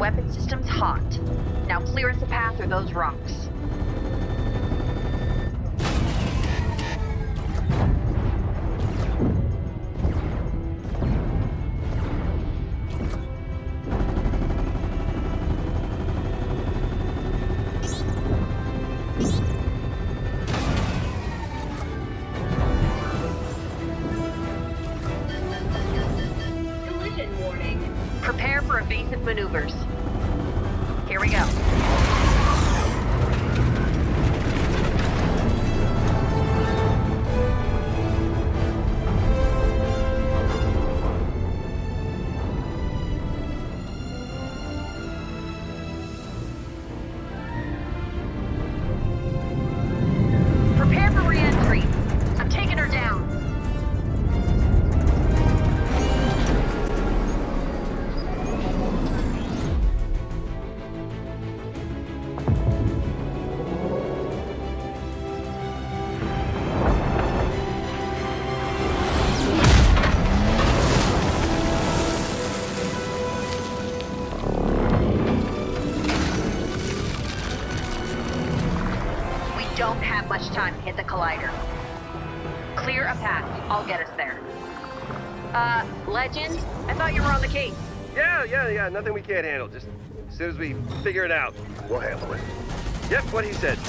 weapon system's hot. Now clear us a path through those rocks. Prepare for evasive maneuvers. Here we go. Prepare for re-entry. I'm taking her down. Don't have much time to hit the collider. Clear a path. I'll get us there. Legend? I thought you were on the case. Yeah. Nothing we can't handle. Just as soon as we figure it out, we'll handle it. Yep, what he said.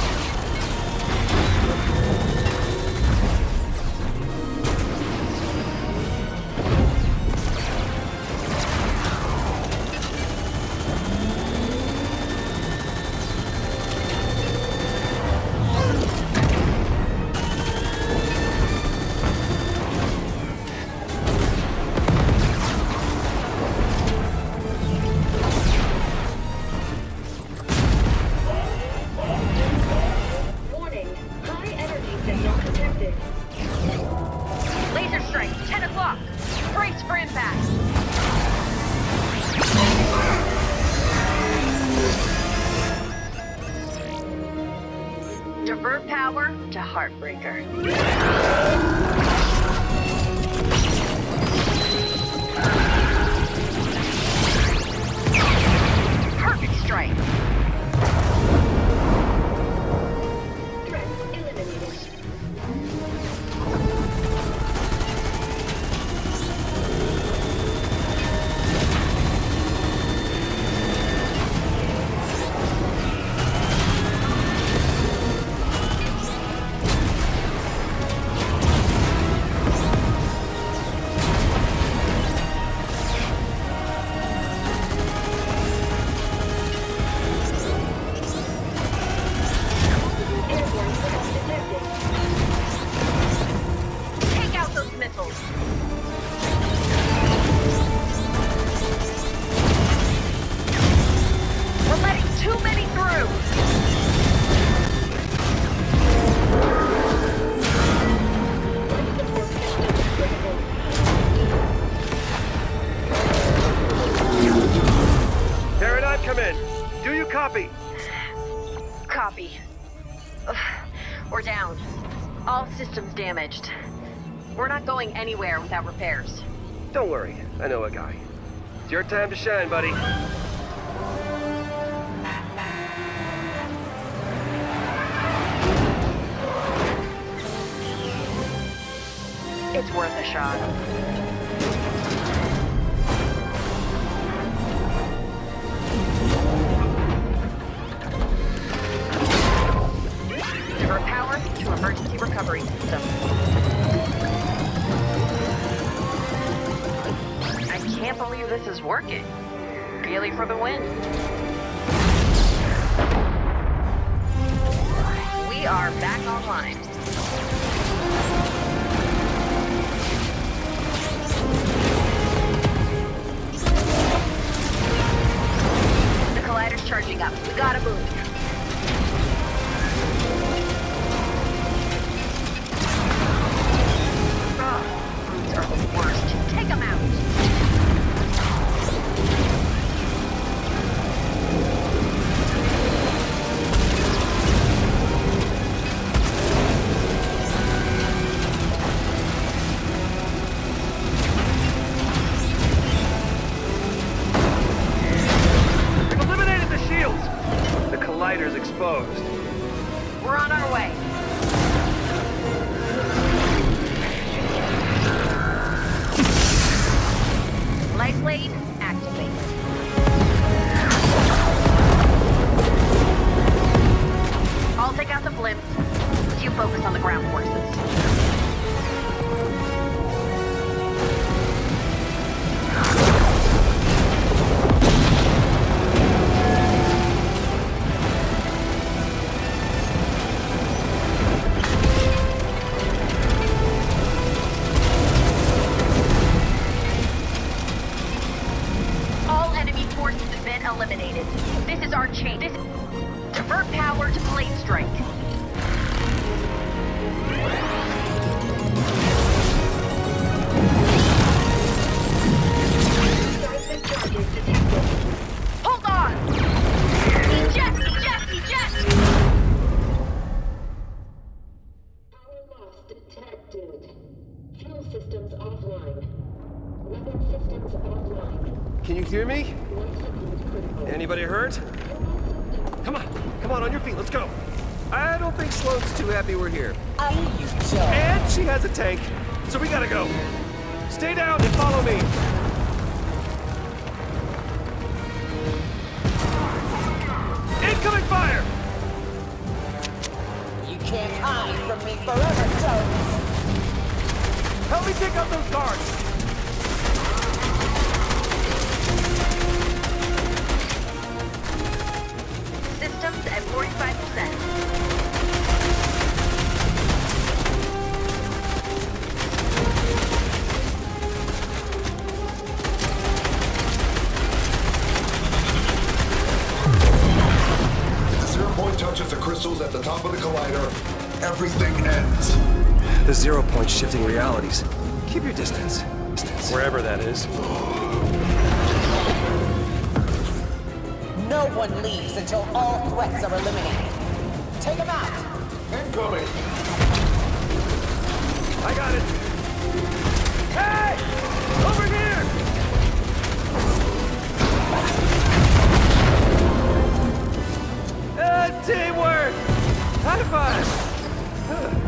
Laser strike, 10 o'clock. Brace for impact. Divert power to Heartbreaker. Perfect strike. We're letting too many through! Paradigm, come in. Do you copy? Copy. Ugh, we're down. All systems damaged. We're not going anywhere without repairs. Don't worry, I know a guy. It's your time to shine, buddy. It's worth a shot. Divert power to emergency recovery system. I can't believe this is working. Really for the win. We are back online. The collider's charging up. We gotta move. Brutes are the worst. Take them out. systems offline. Weapon systems offline. Can you hear me? Anybody hurt? Come on your feet, let's go. I don't think Sloane's too happy we're here. You Joe. And she has a tank, so we gotta go. Stay down and follow me. Incoming fire! You can't hide from me forever, Jones. Help me take out those guards. Systems at 45%. Touches the crystals at the top of the collider, everything ends. The 0 point shifting realities. Keep your distance. Wherever that is. No one leaves until all threats are eliminated. Take them out. Incoming. I got it. Hey! Over here! Teamwork! High five!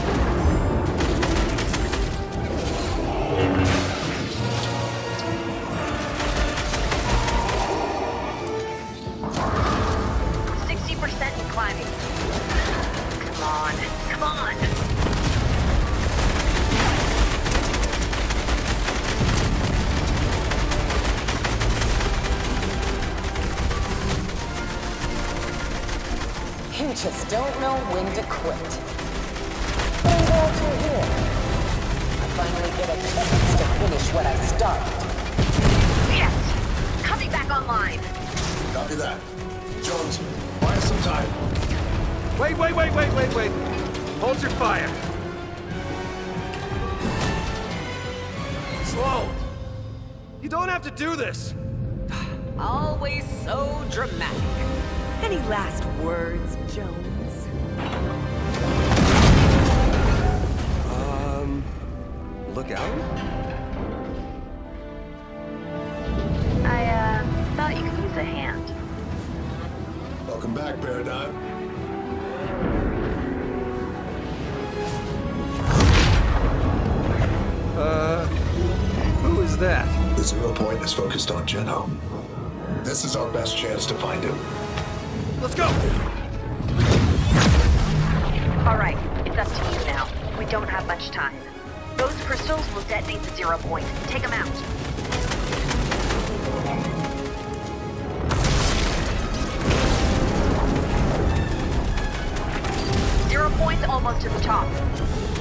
60% in climbing. Come on! You just don't know when to quit. I'm glad you're here. I finally get a chance to finish what I started. Yes! Coming back online. Copy that. Jones, buy us some time. Wait. Hold your fire. Sloane! You don't have to do this! Always so dramatic. Any last words, Jones? Look out? I, thought you could use a hand. Welcome back, Paradigm. Who is that? The 0 point is focused on Jenho. This is our best chance to find him. Let's go! All right, it's up to you now. We don't have much time. Those crystals will detonate the 0 point. Take them out. Zero point's almost to the top.